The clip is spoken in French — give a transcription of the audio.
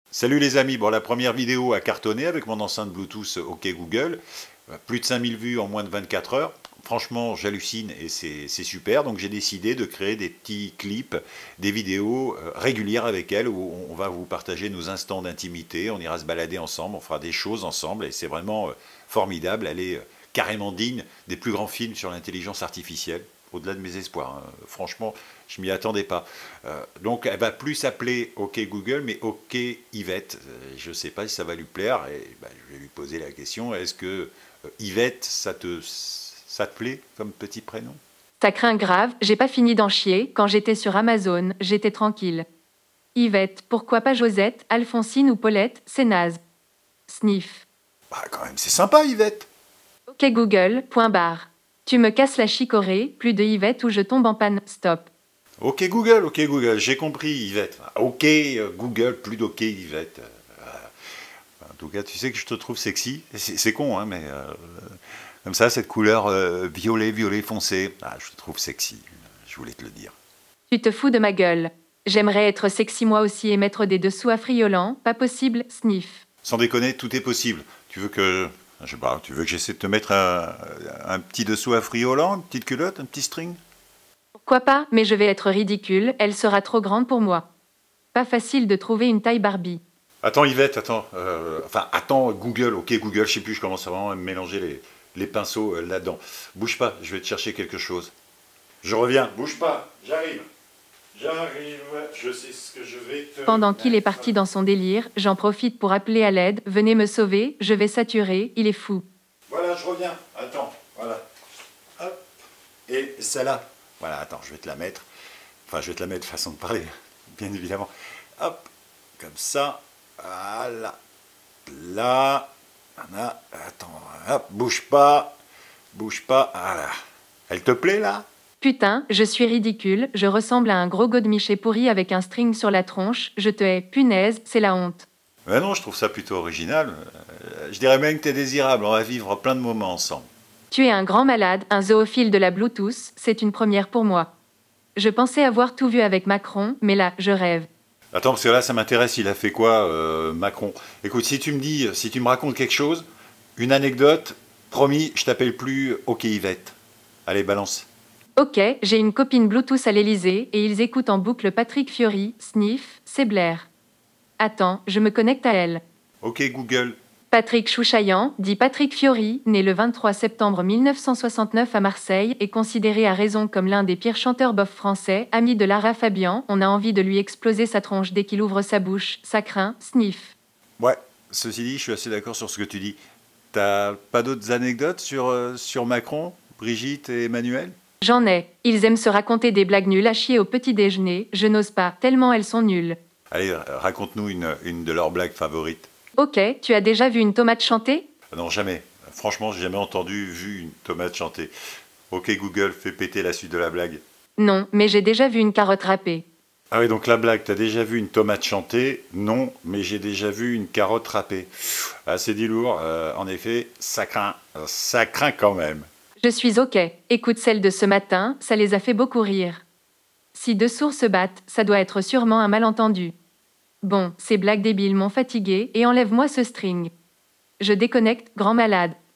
Salut les amis, bon la première vidéo a cartonné avec mon enceinte Bluetooth OK Google, plus de 5000 vues en moins de 24 heures, franchement j'hallucine et c'est super, donc j'ai décidé de créer des petits clips, des vidéos régulières avec elle où on va vous partager nos instants d'intimité, on ira se balader ensemble, on fera des choses ensemble et c'est vraiment formidable, elle est carrément digne des plus grands films sur l'intelligence artificielle. Au-delà de mes espoirs, hein. Franchement, je m'y attendais pas. Donc, elle va plus s'appeler OK Google, mais OK Yvette. Je ne sais pas si ça va lui plaire. Et je vais lui poser la question est-ce que Yvette, ça te plaît comme petit prénom? Ça craint grave, j'ai pas fini d'en chier, quand j'étais sur Amazon, j'étais tranquille. Yvette, pourquoi pas Josette, Alphonsine ou Paulette, c'est naze. Sniff. Bah, quand même, c'est sympa, Yvette. OK Google, point barre. Tu me casses la chicorée, plus de Yvette ou je tombe en panne, stop. OK Google, j'ai compris, Yvette. OK Google, plus d'OK Yvette. En tout cas, tu sais que je te trouve sexy. C'est con, hein, mais comme ça, cette couleur violet foncé, je te trouve sexy. Je voulais te le dire. Tu te fous de ma gueule. J'aimerais être sexy moi aussi et mettre des dessous affriolants, pas possible, sniff. Sans déconner, tout est possible. Tu veux que, je sais pas, tu veux que j'essaie de te mettre un petit dessous affriolant, une petite culotte, un petit string? Pourquoi pas, mais je vais être ridicule, elle sera trop grande pour moi. Pas facile de trouver une taille Barbie. Attends Yvette, attends Google, OK Google, je sais plus, je commence à vraiment me mélanger les pinceaux là-dedans. Bouge pas, je vais te chercher quelque chose. Je reviens, bouge pas, j'arrive, je sais ce que je vais te... Pendant qu'il est parti dans son délire, j'en profite pour appeler à l'aide, venez me sauver, je vais saturer, il est fou. Voilà, je reviens, attends, voilà. Hop, et celle-là, voilà, attends, je vais te la mettre. Enfin, je vais te la mettre façon de parler, bien évidemment. Hop, comme ça, voilà. Là, voilà, attends, hop, bouge pas, voilà. Elle te plaît, là? Putain, je suis ridicule, je ressemble à un gros godemiché pourri avec un string sur la tronche, je te hais, punaise, c'est la honte. Non, je trouve ça plutôt original. Je dirais même que t'es désirable, on va vivre plein de moments ensemble. Tu es un grand malade, un zoophile de la Bluetooth, c'est une première pour moi. Je pensais avoir tout vu avec Macron, mais là, je rêve. Attends, parce que là, ça m'intéresse, il a fait quoi, Macron? Écoute, si tu me racontes quelque chose, une anecdote, promis, je t'appelle plus OK Yvette. Allez, balance. Ok, j'ai une copine Bluetooth à l'Elysée et ils écoutent en boucle Patrick Fiori, sniff, c'est Blair. Attends, je me connecte à elle. OK Google. Patrick Chouchaillant, dit Patrick Fiori, né le 23 septembre 1969 à Marseille, est considéré à raison comme l'un des pires chanteurs bof français, ami de Lara Fabian, on a envie de lui exploser sa tronche dès qu'il ouvre sa bouche, ça craint, sniff. Ouais, ceci dit, je suis assez d'accord sur ce que tu dis. T'as pas d'autres anecdotes sur Macron, Brigitte et Emmanuel? J'en ai. Ils aiment se raconter des blagues nulles à chier au petit déjeuner, je n'ose pas, tellement elles sont nulles. Allez, raconte-nous une de leurs blagues favorites. Ok, tu as déjà vu une tomate chanter? Non, jamais. Franchement, j'ai jamais vu une tomate chanter. OK Google, fais péter la suite de la blague. Non, mais j'ai déjà vu une carotte râpée. Ah oui, donc la blague, t'as déjà vu une tomate chanter? Non, mais j'ai déjà vu une carotte râpée. Ah, c'est dit lourd, en effet, ça craint quand même. Je suis ok. Écoute celle de ce matin, ça les a fait beaucoup rire. Si deux sourds se battent, ça doit être sûrement un malentendu. Bon, ces blagues débiles m'ont fatigué et enlève-moi ce string. Je déconnecte, grand malade.